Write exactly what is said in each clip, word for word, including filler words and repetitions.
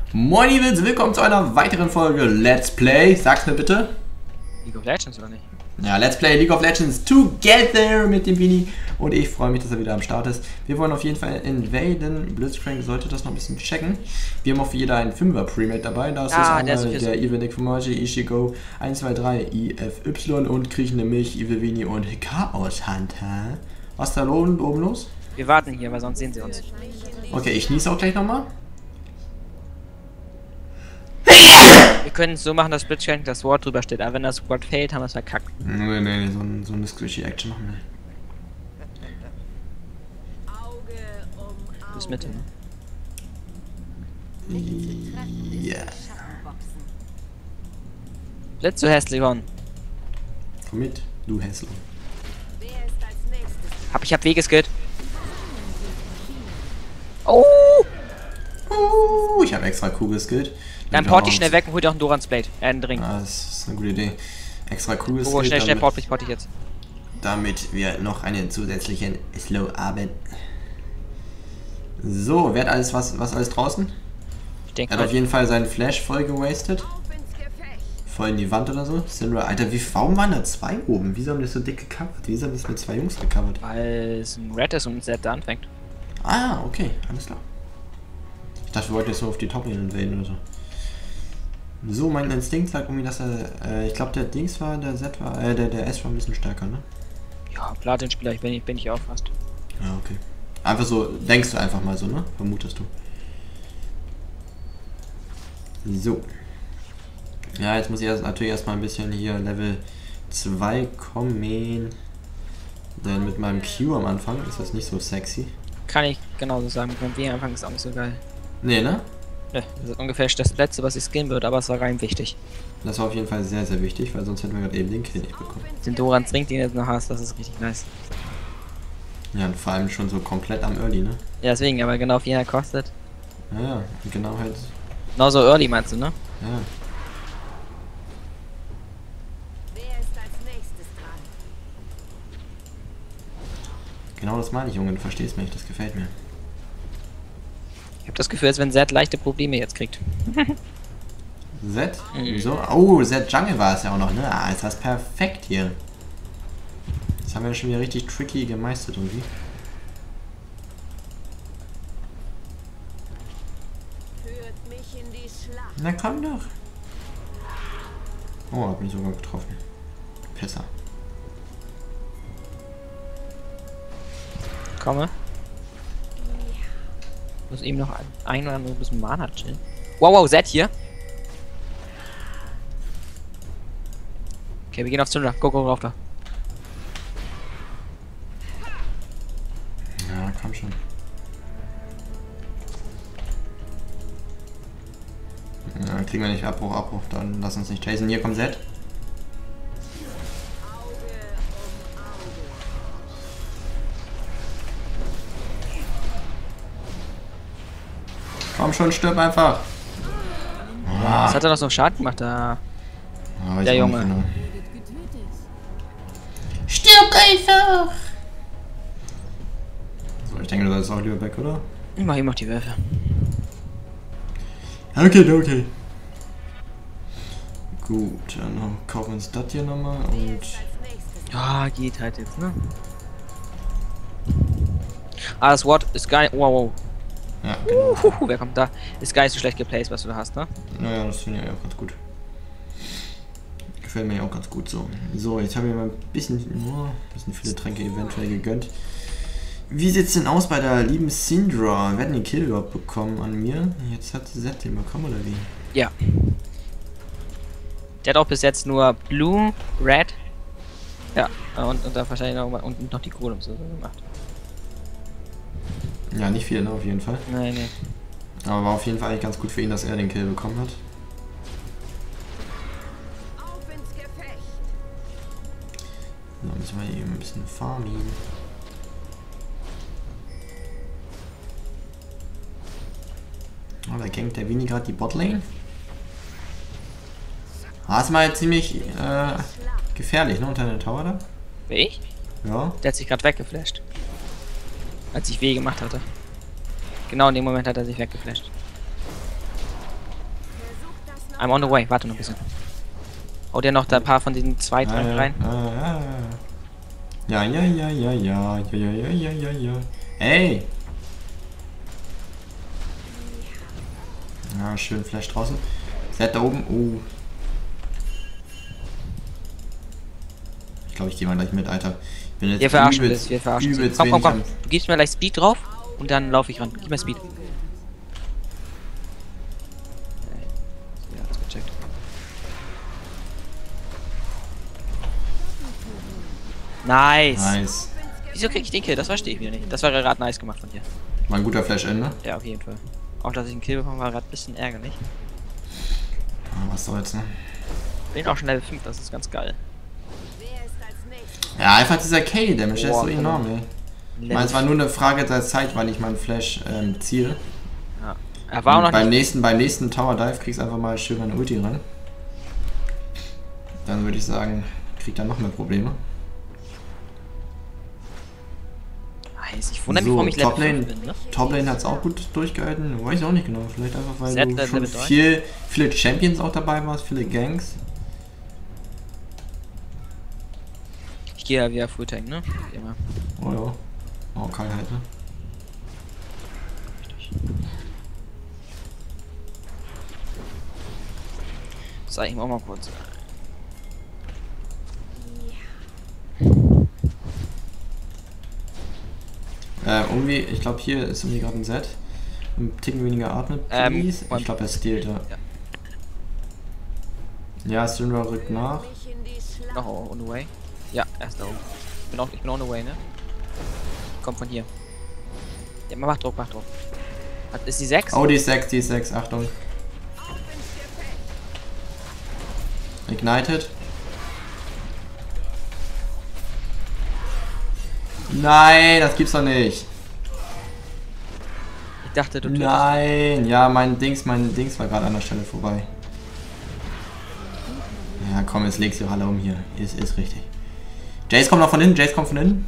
Moin Events, willkommen zu einer weiteren Folge Let's Play. Sag's mir bitte. League of Legends oder nicht? Ja, Let's Play League of Legends Together mit dem Vini. Und ich freue mich, dass er wieder am Start ist. Wir wollen auf jeden Fall invaden. Blitzcrank sollte das noch ein bisschen checken. Wir haben auf jeder einen fünfer Premade dabei. Da ist Ah, einmal der, der Evenik Fumoji, Ishigo, eins zwei drei, I F Y und kriechende Milch, Evil Vini und Chaos Hunter. Was ist da oben los? Wir warten hier, weil sonst sehen sie uns. Okay, ich niese auch gleich nochmal. Wir können es so machen, dass Blitzcrank das Wort drüber steht, aber wenn das Wort fehlt, haben wir es verkackt. Nee, nee, so, ein, so eine squishy Action machen wir. Du bist Mitte, ne? Ja. Blitz, du Hässlichon. Komm mit, du Hässler. Hab ich hab Wegeskillt. Oh! Uh, ich habe extra Q geskillt. Dann port die schnell weg und hol dir auch einen Dorans Blade. Äh, einen Ring. Ah, das ist eine gute Idee. Extra Q geskillt. Oh, schnell, schnell, damit, port mich, port dich jetzt. damit wir noch einen zusätzlichen Slow arbeiten. So, wer hat alles was, was alles draußen? Ich denke Er hat auf jeden Fall seinen Flash voll gewastet. Voll in die Wand oder so. Syndra, Alter, wie, warum waren da zwei oben? Wieso haben das so dick gecovert? Wieso haben das mit zwei Jungs gecovert? Weil es ein Red ist und ein Set da anfängt. Ah, okay, alles klar. Ich dachte, wir wollten jetzt so auf die Top-Lane invaden oder so. So, mein Instinkt sagt irgendwie, dass er, äh, ich glaube, der Dings war, der Z war, äh, der, der S war ein bisschen stärker, ne? Ja, Platin-Spieler, ich bin, ich bin nicht auch fast. Ja, okay. Einfach so, denkst du einfach mal so, ne? Vermutest du. So. Ja, jetzt muss ich erst, natürlich erstmal ein bisschen hier Level zwei kommen. Denn mit meinem Q am Anfang ist das nicht so sexy. Kann ich genauso sagen. Beim W Anfang ist auch nicht so geil. Nee, ne? Ja, das ist ungefähr das letzte, was ich skillen würde, aber es war rein wichtig. Das war auf jeden Fall sehr, sehr wichtig, weil sonst hätten wir gerade eben den Kill nicht bekommen. Den Dorans Ring, den du jetzt noch hast, das ist richtig nice. Ja, und vor allem schon so komplett am Early, ne? Ja, deswegen, aber genau wie er kostet. Ja, ja, und genau halt. Genau so Early meinst du, ne? Ja. Genau das meine ich, Junge, du verstehst mich, das gefällt mir. Ich habe das Gefühl, als wenn Zed leichte Probleme jetzt kriegt. Z? Mhm. So? Oh, Z Jungle war es ja auch noch, ne? Ah, ist das perfekt hier. Das haben wir schon wieder richtig tricky gemeistert irgendwie. Na komm doch. Oh, hat mich sogar getroffen. Pisser. Komme. Muss ihm noch ein, ein oder andere bisschen Mana chillen. Wow, wow, Zed hier. Okay, wir gehen auf Syndra. Go, go, rauf da. Ja, komm schon. Ja, kriegen wir nicht Abbruch, Abbruch, dann lass uns nicht chasen. Hier kommt Z. Komm schon, stirb einfach. Was hat er noch so Schaden gemacht da? Ah, Der Junge. Genau. Stirb einfach! So, ich denke, du sollst auch lieber weg, oder? Ich mach ihm auch die Würfe. Okay, okay. Gut, dann kaufen wir uns das hier nochmal und... Ja, geht halt jetzt, ne? Ah, das Wort ist geil. Wow, wow. Ja, genau. Uhuhu, wer kommt da? Ist gar nicht so schlecht geplaced, was du da hast, ne? Naja, das finde ich auch ganz gut. Gefällt mir auch ganz gut so. So, jetzt habe ich mal ein bisschen, oh, ein bisschen viele Tränke eventuell gegönnt. Wie sieht's denn aus bei der lieben Syndra? Wir hatten den Kill überhaupt bekommen an mir. Jetzt hat sie Z den bekommen, oder wie? Ja. Der hat auch bis jetzt nur Blue, Red. Ja, und, und da wahrscheinlich noch, und noch die Kohle so gemacht. Ja, nicht viel, ne, auf jeden Fall. Nein, nee. Aber war auf jeden Fall eigentlich ganz gut für ihn, dass er den Kill bekommen hat. So, müssen wir hier ein bisschen farmen. Oh, da gankt der Vini gerade die Botlane. Ah, ist mal ziemlich äh, gefährlich, ne, unter der Tower da. Wie ich? Ja. Der hat sich gerade weggeflasht. Als ich weh gemacht hatte. Genau in dem Moment hat er sich weggeflasht. I'm on the way. Warte noch ein bisschen. Hau dir noch da ein paar von diesen zwei, drei Ah, rein. ah, ah. Ja, ja, ja, ja, ja, ja, ja, ja, ja, ja, ja. Ey! Ja, schön Flash draußen. Seid da oben. Oh. Ich glaube, ich gehe mal gleich mit, Alter. Ich bin jetzt Wir verarschen übelst, das, wir verarschen das. übelst Komm, komm, wenig komm. Du gibst mir gleich Speed drauf und dann laufe ich ran. Gib mir Speed. Ja, hat's gecheckt. Nice. am- Nice. Wieso krieg ich den Kill? Das verstehe ich wieder nicht. Das war gerade nice gemacht von dir. War ein guter Flash-Ende. Ja, auf jeden Fall. Auch dass ich einen Kill bekommen war gerade ein bisschen ärgerlich. Ah, was soll's, ne? Bin auch schon Level fünf, das ist ganz geil. Ja, einfach dieser K-Damage, der ist Boah, so enorm, ey. Ich meine, es war nur eine Frage der Zeit, wann ich meinen Flash ähm, ziehe. Ja. Er war auch noch beim nicht. nächsten, beim nächsten Tower Dive kriegst du einfach mal schön meine Ulti ran. Dann würde ich sagen, kriegt er noch mehr Probleme. Nice. Ich wundere mich, So, warum ich Level Toplane, fünf bin, ne? Toplane hat es auch gut durchgehalten. Weiß ich auch nicht genau. Vielleicht einfach, weil Zed du Level schon drei. viel, viele Champions auch dabei warst, viele Ganks. Ich gehe ja wieder Full Tank, ne? Wie immer. Oh ja. Oh, Kai halt, ne? Zeig ich mir auch mal kurz. Äh, irgendwie, ich glaube hier ist irgendwie gerade ein Set. Ein Ticken weniger atmet, Ähm, please. ich glaube, er stealt, ja. Ja. Ja, Syndra rückt nach. Noch on the way. Ja, er ist da oben. Ich bin, auch, ich bin on the way, ne? Kommt von hier. Ja, mach Druck, mach Druck. Hat, ist die sechs? Oh, die ist sechs, die ist sechs, Achtung. Ignited. Nein, das gibt's doch nicht. Ich dachte, du tötest. Nein, ja, mein Dings, mein Dings war gerade an der Stelle vorbei. Ja, komm, jetzt legst du alle um hier. Ist, ist richtig. Jace kommt noch von hinten, Jace kommt von hinten.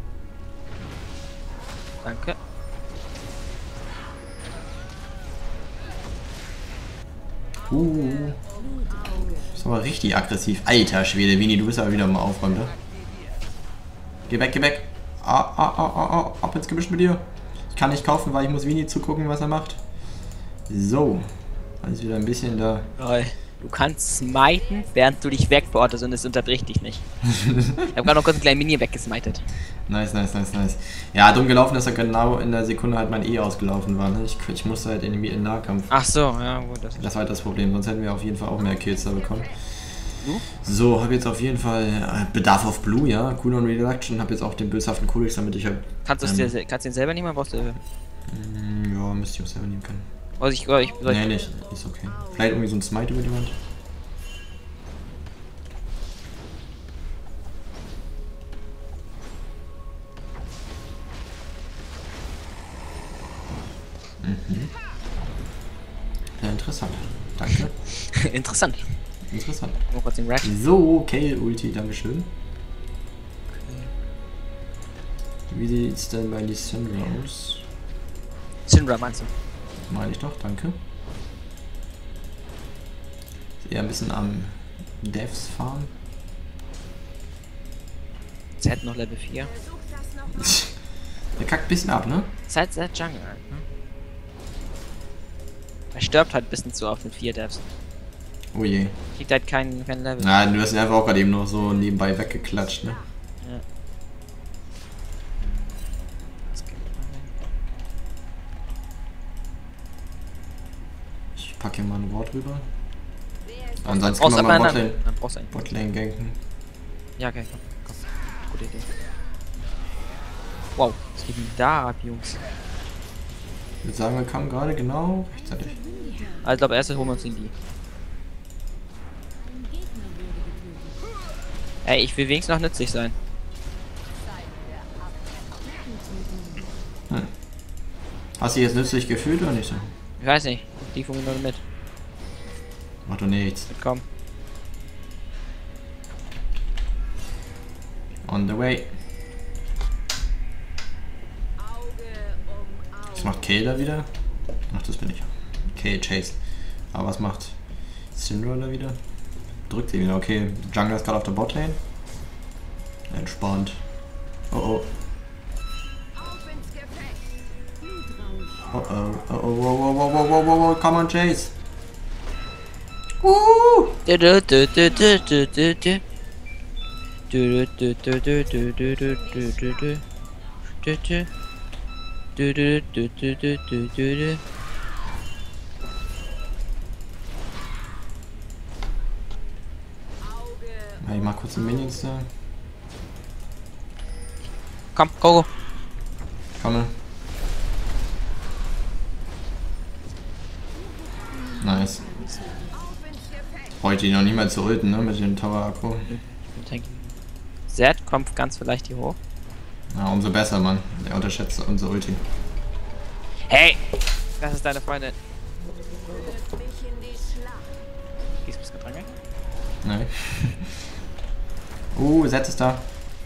Danke. Uh. Ist aber richtig aggressiv. Alter Schwede, Vini, du bist aber wieder am Aufräumen, ne? Geh weg, geh weg. Ah, ah, ah, ah, ah, ab ins Gebüsch mit dir. Ich kann nicht kaufen, weil ich muss Vini zugucken, was er macht. So. Also wieder ein bisschen da. Geil. Du kannst smiten, während du dich wegbeortest und es unterbricht dich nicht. Ich habe gerade noch kurz einen kleinen Mini weggesmitet. Nice, nice, nice, nice. Ja, dumm gelaufen, dass er genau in der Sekunde halt mein E ausgelaufen war. Ne? Ich, ich musste halt in den Nahkampf. Ach so, ja gut. Das Das war halt das Problem, sonst hätten wir auf jeden Fall auch mehr Kills da bekommen. Du? So, habe jetzt auf jeden Fall äh, Bedarf auf Blue, ja. Cooldown Reduction, habe jetzt auch den böshaften Codex, damit ich halt. Kannst du ähm, es dir, kannst du den selber nehmen, brauchst du. mm, ja, müsste ich auch selber nehmen können. Also ich, ich, soll ich, Nee, nicht. Ist okay. Vielleicht irgendwie so ein Smite über die Wand. Mhm. Ja, interessant. Danke. Interessant. Interessant. Mal kurz den Rat. So, Kale Ulti, dankeschön. Wie sieht's denn bei die Syndra aus? Syndra meinst du? Meine ich doch, danke. Ist eher ein bisschen am Devs fahren. Z noch Level vier. Der kackt ein bisschen ab, ne? Z Z Jungle halt, ne? Er stirbt halt ein bisschen zu auf den vier Devs. Oh je. Kriegt halt kein, kein Level. Nein, du hast ihn einfach auch gerade eben noch so nebenbei weggeklatscht, ne? Ja. Das geht Ich packe hier mal ein Wort rüber. Ansonsten Brauchst können wir aber mal einen. Botlane, Dann brauchst du einen. Botlane ganken. Ja, okay, komm, komm. Gute Idee. Wow, was geht denn da ab, Jungs? Ich würde sagen, wir kamen gerade genau rechtzeitig. Also, ich glaube, erst holen wir uns den die. Ey, ich will wenigstens noch nützlich sein. Hm. Hast du dich jetzt nützlich gefühlt oder nicht so? Ich weiß nicht, die von mir noch mit. Mach doch nichts. Komm. On the way. Was macht Kale da wieder? Ach, das bin ich. Kale Chase. Aber was macht Syndra da wieder. Drückt sie wieder. Okay, Jungler ist gerade auf der Botlane. Entspannt. Oh oh. Oh oh. Oh oh. Oh oh. Oh oh. Oh oh. Come on, Chase. Uh. Du, du, du, du, du, du, du, du. Du, du, du, du, du, du, du, du, du, du. Du, du. Du, du, du, du, du, du, du, du. Ja, ich mach kurz den Minions da. Komm, go, go. Komme. Nice. Heute ihn noch nicht mal zu ulten, ne? Mit dem Tower Akku. Zed kommt ganz vielleicht hier hoch. Ja, umso besser, Mann. Der unterschätzt unser Ulti. Hey! Das ist deine Freundin. Gehst du bis Getränke? Nein. Uh, Zed ist da.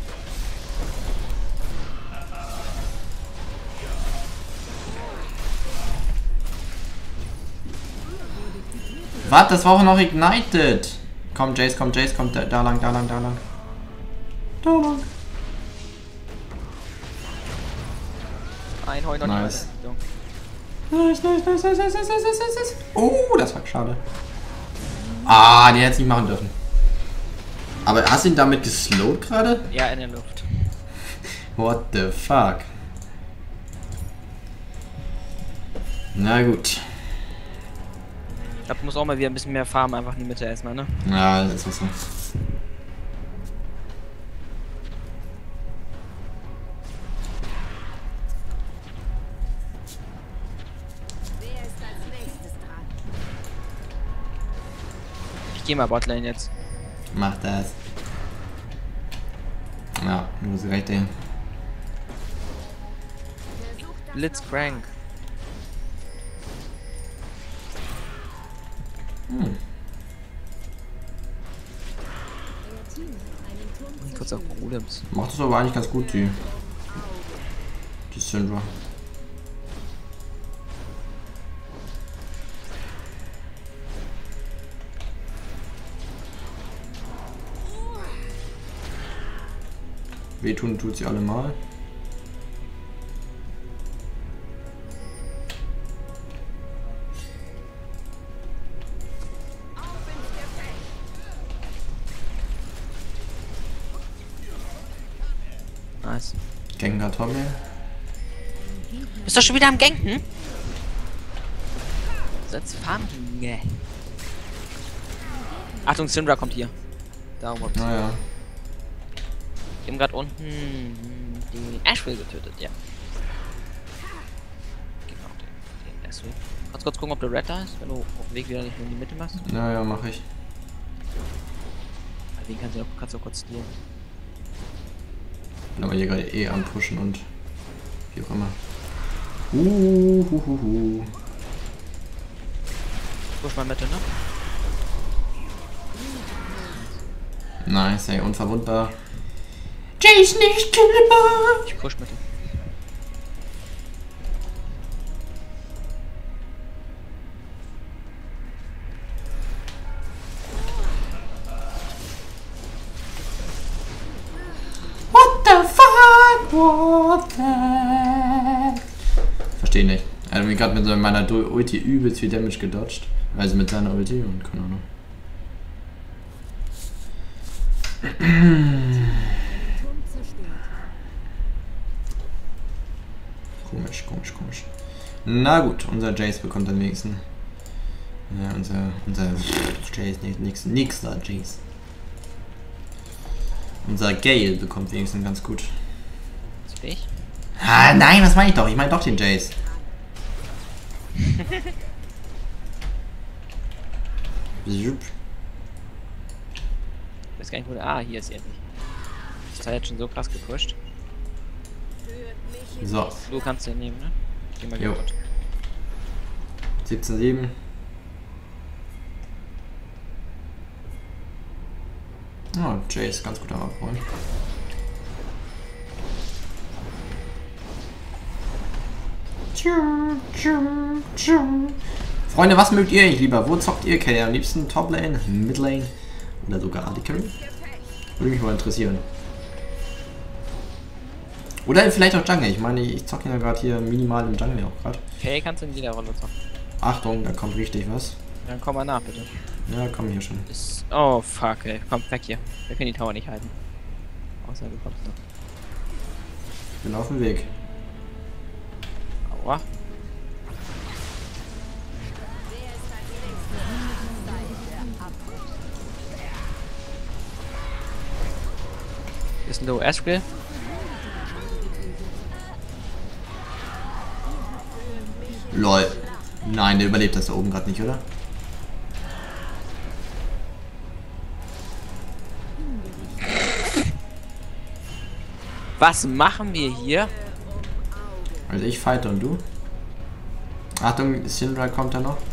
Was? Das war auch noch ignited. Komm, Jace, komm, Jace, komm, da, da lang, da lang, da lang. Da lang. Ein Heu noch Nice. nicht. Nice, nice, nice, nice, nice, nice, nice, nice, nice. Oh, das war schade. Ah, die hätte es nicht machen dürfen. Aber hast du ihn damit geslowt gerade? Ja, in der Luft. What the fuck? Na gut. Ich glaube, muss auch mal wieder ein bisschen mehr farmen, einfach in die Mitte erstmal, ne? Ja, das ist so. Ich geh mal Botlane jetzt. Mach das. Ja, du hast recht, ey. Blitzcrank. Hm. Kurz auf Golems. Macht das aber eigentlich ganz gut, die. Die Syndra. Wehtun tut sie allemal. Nice. Gengar Tommy. Bist du schon wieder am Ganken? Setz farmen. Nee. Achtung, Syndra kommt hier. Darum hab's. Naja. Wir haben gerade unten den Asheville getötet, ja. Genau, den, den Asheville. Kannst kurz gucken, ob der Red da ist, wenn du auf dem Weg wieder nicht mehr in die Mitte machst. Naja, mach ich. Den kannst du auch, kannst du auch kurz stealen. Bin aber hier gerade eh am Pushen und wie auch immer. Uh, hu, hu, hu. Push mal Mitte, ne? Nice, ey, unverwundbar. Jace nicht killbar! Ich push Mitte. What the fuck? What the... Verstehe nicht. Er hat mir gerade mit meiner Ulti übelst viel Damage gedodged. Also mit seiner Ulti und keine Ahnung. Komisch, komisch, komisch. Na gut, unser Jace bekommt am wenigsten. Ja, unser, unser Jace, nix, nix da, Jace. Unser Gale bekommt wenigstens ganz gut. Ist ich? Ah, nein, was meine ich doch? Ich meine doch den Jace. Ich weiß gar nicht, wo der... Ah, hier ist er nicht. Das hat jetzt schon so krass gepusht. So. Du kannst den nehmen, ne? Geh mal Jo. gut. siebzehn sieben. Oh, Jace, ganz gut am Abholen. Freunde, was mögt ihr eigentlich lieber? Wo zockt ihr K? Am liebsten Toplane, Midlane oder sogar A D Carry? Würde mich mal interessieren. Oder vielleicht auch Jungle. Ich meine, ich zocke ja gerade hier minimal im Jungle auch gerade. Okay, kannst du in jeder Runde zocken. Achtung, da kommt richtig was. Dann komm mal nach, bitte. Ja, komm hier schon. Ist, oh, fuck, ey. Komm, weg hier. Wir können die Tower nicht halten. Außer du kommst noch. Ich bin auf dem Weg. Aua. Ist ein Low Askel. Lol. Nein, der überlebt das da oben gerade nicht, oder? Was machen wir hier? Also ich fighte und du? Achtung, Syndra kommt da noch.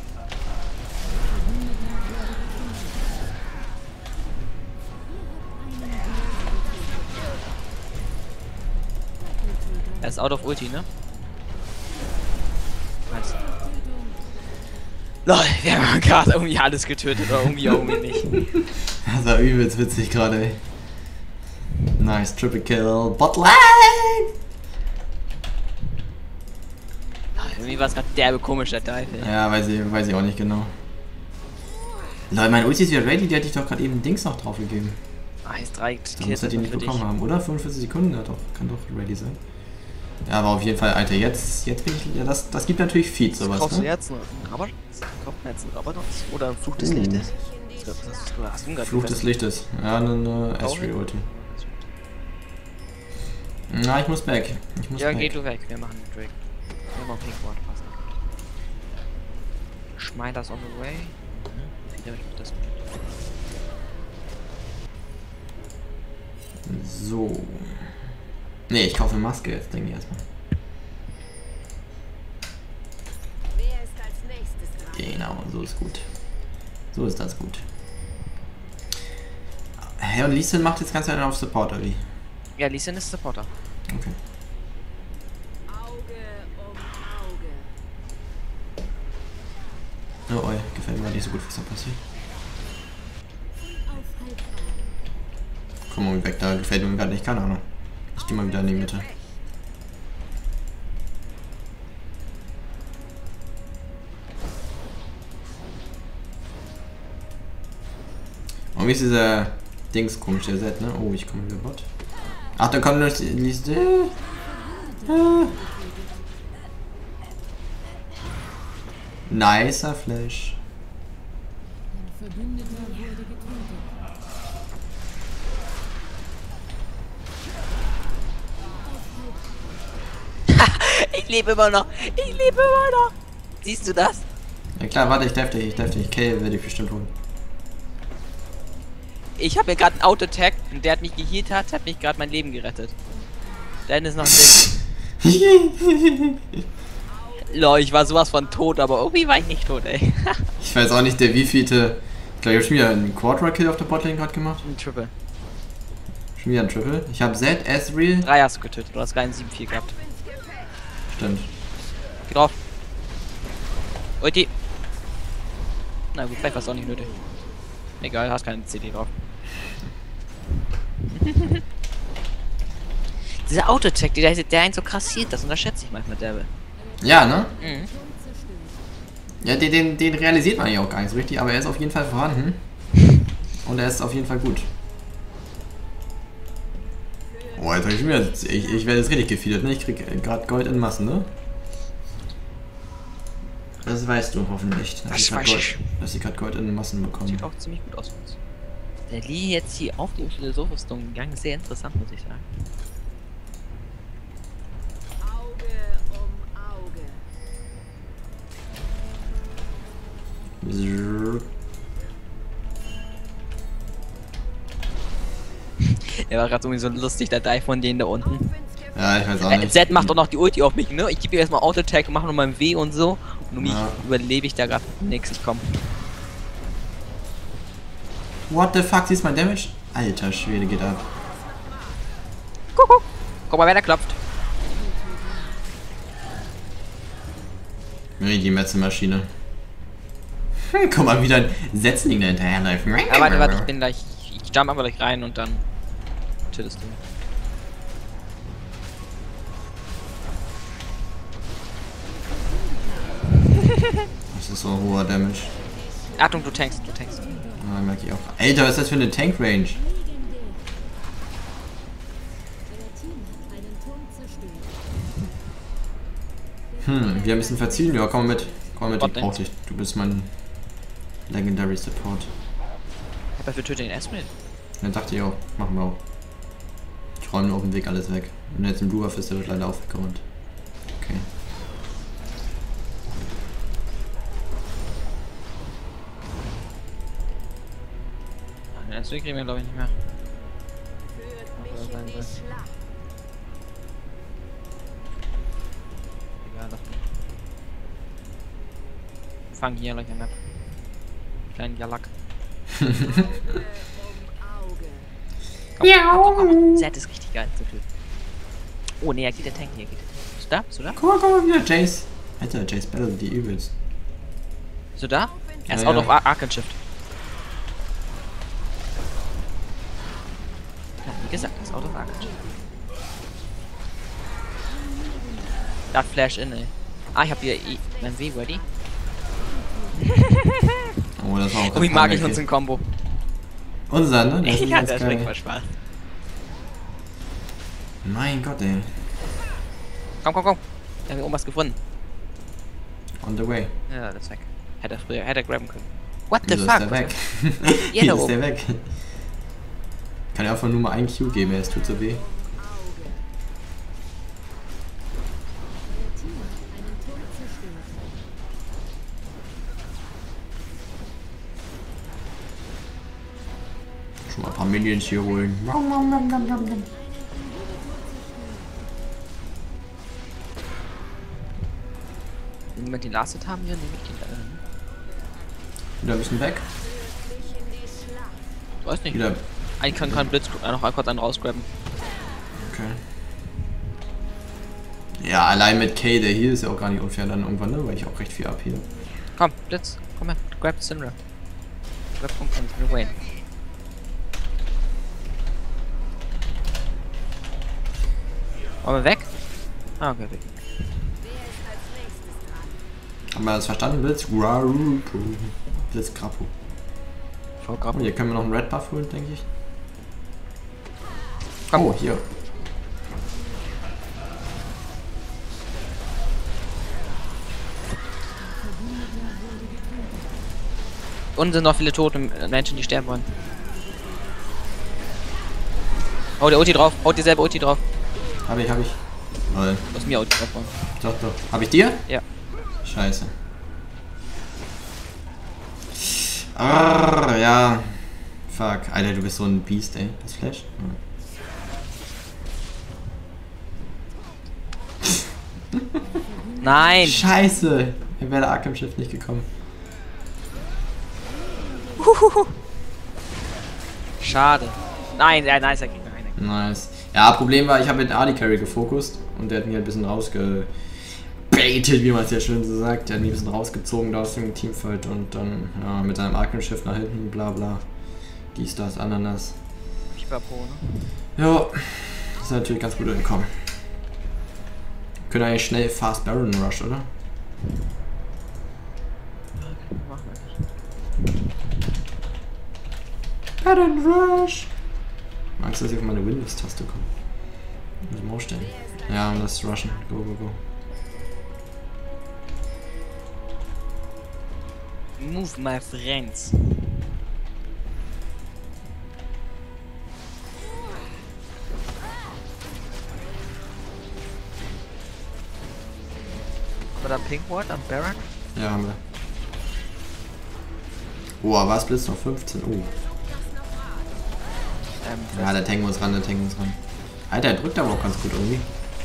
Er ist out of Ulti, ne? Nice. Lol, wir haben gerade irgendwie alles getötet, oder irgendwie auch irgendwie nicht. Das war übelst witzig gerade, ey. Nice, Triple Kill, Botline! Irgendwie war es gerade derbe komisch, der Dive, ey. Ja, weiß ich, weiß ich auch nicht genau. Leute, mein Ulti ist wieder ready, die hatte ich doch gerade eben Dings noch drauf gegeben. Ah, jetzt drei Da muss er die nicht bekommen haben, oder? fünfundvierzig Sekunden, ja doch, kann doch ready sein. Ja, aber auf jeden Fall, Alter, jetzt, jetzt bin ich, ja, das, das gibt natürlich Feed, sowas, Kaufst ne? du jetzt einen Rabatt? Kaufst du jetzt einen Rabatt oder einen Fluch des Uh. Lichtes? Was hast du, hast du gerade Fluch des Lichtes, ja, eine, eine Astray-Ulti. Na, ich muss back. Ich muss Ja, back. geh du weg, wir machen den Drake. Wir machen Pinkward, passen. Schmeiß das on the way. Wieder ich das So. Ne, ich kaufe eine Maske jetzt, denke ich erstmal. Wer ist als nächstes dran? Genau, so ist gut. So ist das gut. Hä, und Lee Sin macht jetzt ganz einfach auf Supporter, wie? Ja, Lee Sin ist Supporter. Okay. Auge um Auge. Oh, oi, gefällt mir nicht so gut, was da passiert. Komm mal weg, da gefällt mir gerade nicht, keine Ahnung. Ich geh mal wieder in die Mitte. Und wie ist dieser Dings komisch, der Set, ne? Oh, ich komme wieder Bot. Ach, da kommt noch die Liste. Ah. Nicer Flash. Ich lebe immer noch! Ich lebe immer noch! Siehst du das? Ja klar, warte, ich darf dich, ich darf dich. Kale werde ich bestimmt holen. Ich habe mir gerade einen Auto-Attack und der hat mich geheilt hat, hat mich gerade mein Leben gerettet. Dann ist noch ein Ding. Lol, ich war sowas von tot, aber irgendwie war ich nicht tot, ey. Ich weiß auch nicht, der wievielte. Ich glaube, ich habe schon wieder einen Quadra-Kill auf der Botlane gerade gemacht. Ein Triple. Schon wieder ein Triple. Ich habe Z, Ezreal. Drei hast du getötet, du hast rein sieben vier gehabt. Stimmt. Geh drauf. Ulti. Na gut, vielleicht war es auch nicht nötig. Egal, hast keine C D drauf. Dieser Auto-Check, der, der einen so krass sieht, das unterschätze ich manchmal derbe. Ja, ne? Mhm. Ja, den, den, den realisiert man ja auch gar nicht so richtig, aber er ist auf jeden Fall vorhanden. Und er ist auf jeden Fall gut. Oh, jetzt hab ich schon wieder. Ich, ich werde jetzt richtig gefeedet, ne? Ich krieg gerade Gold in Massen, ne? Das weißt du hoffentlich. Dass Das ich grad weiß Gold, ich. dass ich gerade Gold in Massen bekomme. Sieht auch ziemlich gut aus für uns. Der Lee jetzt hier auf die Philosophistung gegangen, sehr interessant, muss ich sagen. Auge um Auge. Er war gerade so lustig, der Dive von denen da unten. Ja, ich weiß auch Äh, nicht. Z macht doch noch die Ulti auf mich, ne? Ich gebe ihr erstmal Auto-Attack, mache nochmal ein W und so. Und um mich Ja. überlebe ich da gerade nix. Ich komm. What the fuck, siehst du mein Damage? Alter Schwede, geht ab. Kuckuck. Guck mal, wer da klopft. Nee, die Metzelmaschine. Komm mal wieder ein Setzling da hinterherlaufen. Ja, warte, warte, ich bin gleich. Ich, ich jump einfach gleich rein und dann chillst du. Das ist so ein hoher Damage. Achtung, du tankst, du tankst. Ah, merke ich auch. Alter, was ist das für eine Tank-Range? Hm, wir müssen verziehen. Ja, komm mal mit. Komm mal mit, ich brauch dich. Du bist mein Legendary Support. Ich hab dafür töte den Esmeralda. Dann dachte ich auch, machen wir auch. Ich räume nur auf dem Weg alles weg. Und jetzt im Blue Buff ist der wird leider auch weggeräumt. Okay. Den Esmeralda kriegen wir glaube ich nicht mehr. Führt mich in die Schlacht. Egal, lass mich. Wir fangen hier gleich an Map. Kleinen Jalak. Auge um Auge. Komm, komm, komm, komm. Zert ist richtig geil zu töten. Oh ne, geht der Tank hier. Geht der. Bist du da? Bist du da? Guck mal, guck mal wieder, Jace. Alter, Jace Battle, die übelst. Bist du da? Er ist Ja, out ja. of Ar Arc and Shift. Ja, wie gesagt, er ist out of Arc and Shift. Da Flash in, ey. Ah, ich hab hier I mein W ready. Oh, das war auch Oh, wie mag ich unseren Combo. Unser, ne? Das ist Ja, ganz das geil. bringt voll Spaß. Mein Gott, ey. Komm, komm, komm. Wir haben hier oben was gefunden. On the way. Ja, das ist weg. Hätte er früher, hätte er grabben können. What the Wieso fuck? ist der weg? Ja, Wieso da ist oben. der weg? Kann ja einfach nur mal ein Q geben, es tut so weh. Schon mal ein paar Minions hier holen. Wenn niemand den Lasted haben will, nehme ich den dann. Wieder ein bisschen weg. Ich weiß nicht. Wieder. Eigentlich kann kein Blitz äh, noch kurz einen rausgrabben. Okay. Ja, allein mit K, der hier ist ja auch gar nicht unfair dann irgendwann, ne? Weil ich auch recht viel ab hier. Komm, Blitz, komm her. Grab Syndra. Grab Punkt und wir Wayne. Wollen wir weg? Ah, okay, weg. Haben wir das verstanden? Blitz? Grarupo. Blitz Grappo. Schau, Oh, grab. hier können wir noch einen Red Buff holen, denke ich. Komm. Oh, hier. Unten sind noch viele tote Menschen, die sterben wollen. Hau der Ulti drauf, haut dir selber Ulti drauf. Hab ich, hab ich. Lol. Du hast mir Ulti drauf. Mann. Doch, doch. Hab ich dir? Ja. Scheiße. Ah, ja. Fuck. Alter, du bist so ein Biest, ey. Das Flash? Hm. Nein! Scheiße. Er wäre der Arkham Shift nicht gekommen. Schade. Nein, ja, nice, er kriegt noch eine. Nice. Ja, Problem war, ich habe mit A D Carry gefokust und der hat mir ein bisschen rausgebaitet, wie man es ja schön so sagt. Der hat mich ein bisschen rausgezogen da aus dem Teamfight und dann ja, mit seinem Arkham Shift nach hinten, bla bla. Dies, das, Ananas. Ich war pro, ne? Ja, ist natürlich ganz gut entkommen. Können eigentlich schnell Fast Baron Rush, oder? Machen wir nicht. Baron Rush! Magst du, dass ich auf meine Windows-Taste komme? Muss ich mal aufstellen. Ja, und das Rushen. Go, go, go. Move my friends. Haben wir da Pink Ward am Baron? Ja, haben wir. Oh, was Blitz noch fünfzehn? Oh. Ähm, Ja, der Tank muss ran, der Tank muss ran. Alter, der drückt aber auch ganz gut irgendwie.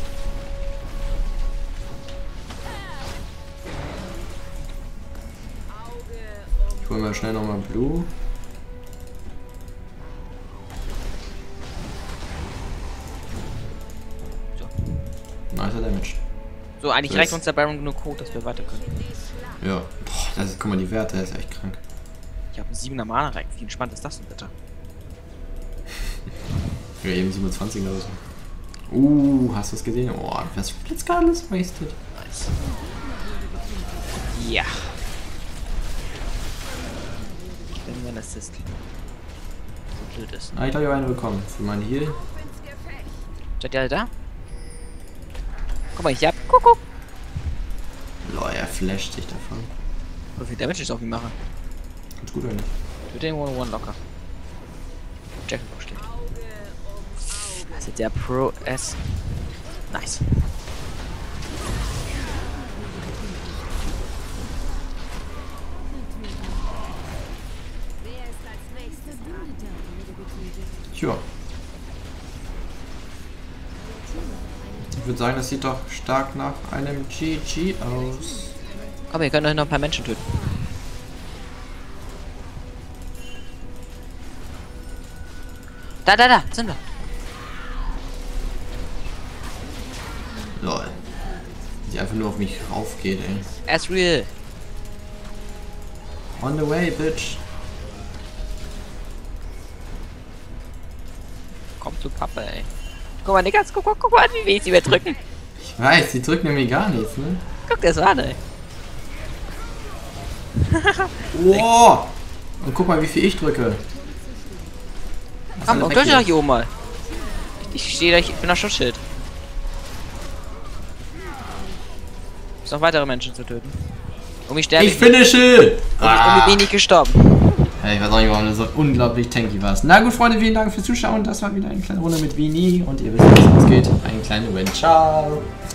Ich hol mal schnell nochmal Blue. So. Nicer Damage. So, eigentlich Das- reicht uns der Baron genug Code, dass wir weiter können. Ja. Boah, Also guck mal, die Werte, das ist echt krank. Ich habe einen siebener Mana-Rack. Wie entspannt ist das denn bitte? Ja, eben siebenundzwanzig oder so. Uh, hast du es gesehen? Oh, das Splits gar alles wasted. Nice. Ja. Ich bin mein Assist. So blöd ist. Ah, ich glaube, ich habe eine bekommen. Für meinen Heal. Seid ihr alle da? Guck mal, ich hab. Kuckuck. Lol, er flasht sich davon. Wie viel Damage ich auf ihn mache? Ganz gut, oder nicht? Mit dem one one locker. Jack steht. Also der Pro S. Nice. Wer ist als nächstes dran? Tja. Ich würde sagen, das sieht doch stark nach einem G G aus. Komm, wir können doch noch ein paar Menschen töten. Da, da, da, sind wir. Lol. Die einfach nur auf mich raufgeht, ey. Asriel. On the way, bitch. Komm zu Papa, ey. Guck mal, Nickers, guck, guck, guck mal, wie weh sie mir drücken. Ich weiß, die drücken nämlich gar nichts, ne? Guck das an, ey. Oh! Und guck mal, wie viel ich drücke. Komm, drück doch hier oben mal. Ich stehe da, ich bin das Schutzschild. Gibt noch weitere Menschen zu töten. Um mich sterben. Ich finische! Um mich, um mich bin ich gestorben. Ja, ich weiß auch nicht, warum du so unglaublich tanky warst. Na gut, Freunde, vielen Dank fürs Zuschauen. Das war wieder eine kleine Runde mit Vini. Und ihr wisst, wie es ausgeht. Eine kleine Win. Ciao!